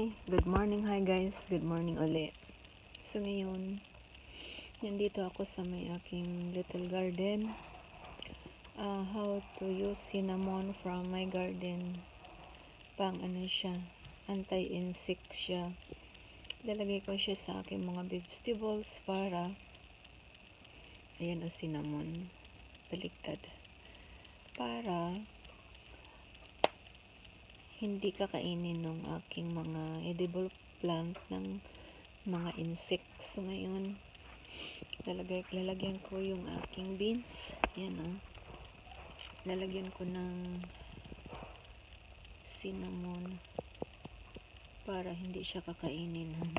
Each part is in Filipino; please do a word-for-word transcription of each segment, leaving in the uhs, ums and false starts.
Hi, good morning. Hi guys, good morning ulit. So ngayon, nandito ako sa may aking little garden. Uh, how to use cinnamon from my garden. Pang ano siya, anti-insect siya. Lalagay ko siya sa aking mga vegetables para, ayan o cinnamon, baliktad. Para hindi kakainin ng aking mga edible plant ng mga insects. So ngayon, lalagay, lalagyan ko yung aking beans. Yan o. Lalagyan ko ng cinnamon para hindi siya kakainin ng,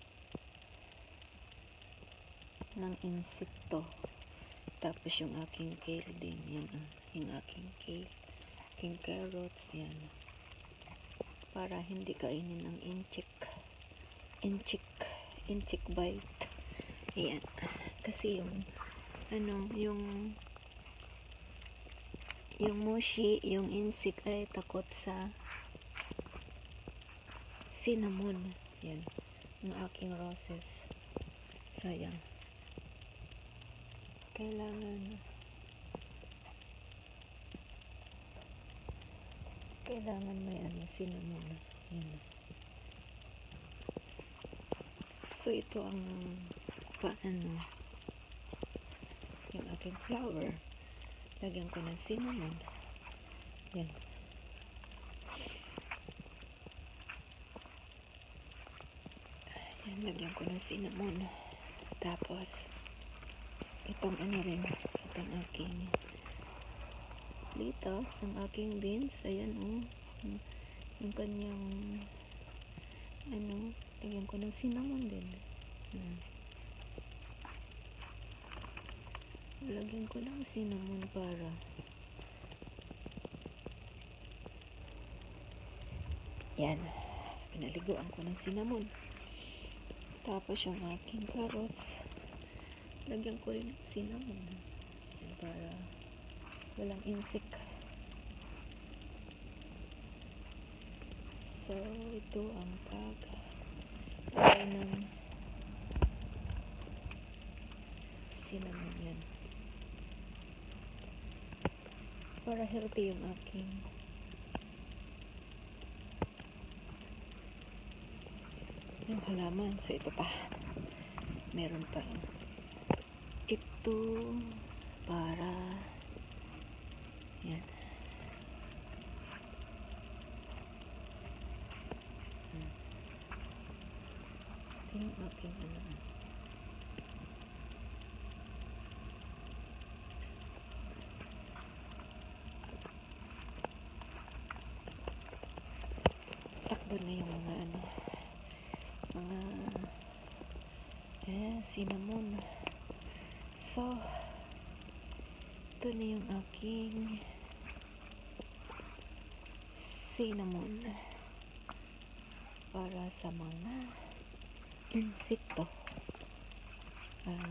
ng insekto. Tapos yung aking kale din. Yan o. Yung aking kale. Aking carrots. Yan. Para hindi kainin ng insect insect insect bite. Ayan. Kasi yung ano, yung yung mushi, yung insect ay takot sa cinnamon. Yan. Yung aking roses. Sayang. Kailangan kailangan may ano, cinnamon. Yan. So ito ang paano yung aking flower. Lagyan ko ng cinnamon. Yan. Yan, lagyan ko ng cinnamon. Tapos itong ano rin, itong aking litas, ang aking beans. Ayan o. Oh. Yung kanyang ano, lagyan ko ng cinnamon din. Hmm. Lagyan ko ng cinnamon para yan. Pinaliguan ko ng cinnamon. Tapos yung aking carrots, lagyan ko rin ng cinnamon. Yan, para walang insect. So, ito ang pag lagay ng cinnamon yan. Para healthy yung aking yung halaman. So, ito pa. Meron pa. Ito para yan. Hmm. Ito yung aking ano. Takbo na yung mga ano. Mga eh, cinnamon. So, ito na yung aking cinnamon para sa mga insekto. Uh,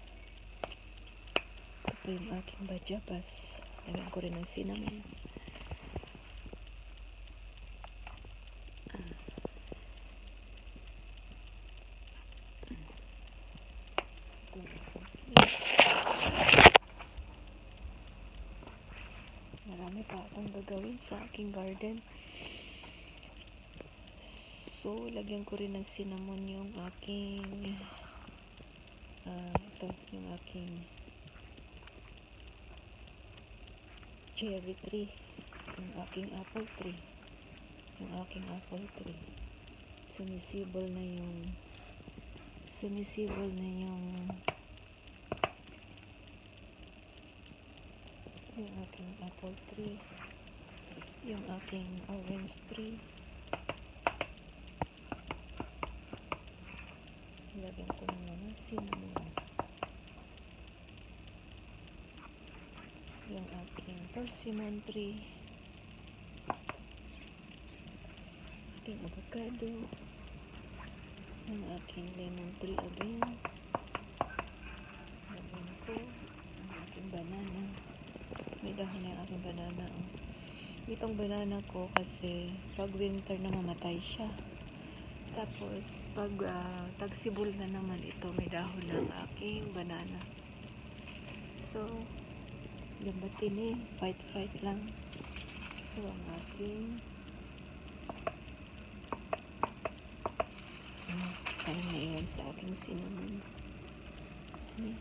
ito po yung aking bajabas. Lagyan ko rin ng cinnamon. Marami pa akong gagawin sa aking garden. So, lagyan ko rin ng cinnamon yung aking uh, ito, yung aking cherry tree, yung aking apple tree, yung aking apple tree. Sumisibol na yung sumisibol na yung yung aking apple tree, yung aking orange tree. Lagyan ko ng mga cinnamon. Yung aking persimmon tree, aking avocado, yung aking lemon tree again. Lagyan ko ang aking banana. May dahon na yung aking banana. Itong banana ko kasi pag winter na mamatay siya. Tapos, pag uh, tagsibol na naman ito, may dahon ng aking banana. So, lambatin eh, fight-fight lang. So, ang aking hmm, parang naiwan sa aking cinnamon. Hmm.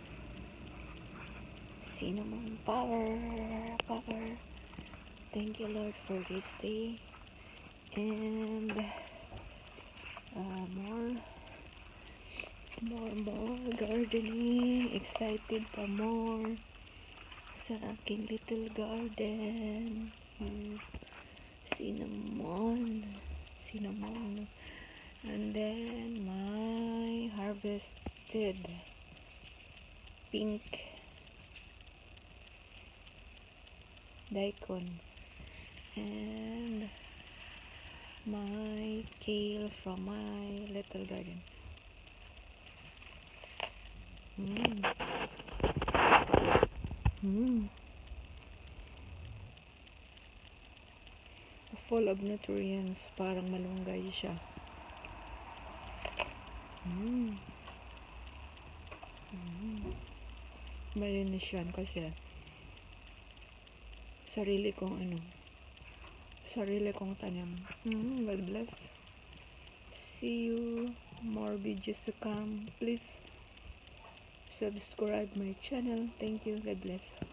Cinnamon power, power. Thank you, Lord, for this day. And uh, more more more gardening, excited pa more sa aking little garden. Hmm. cinnamon cinnamon and then my harvested pink daikon and my kale from my little garden. Mm. Mm. Full of nutrients, parang malunggay siya. Mm. Mm. Malinis yan kasi sarili kong ano sarili kong tanim. Mm. God bless. See you more videos to come. Please subscribe my channel. Thank you. God bless.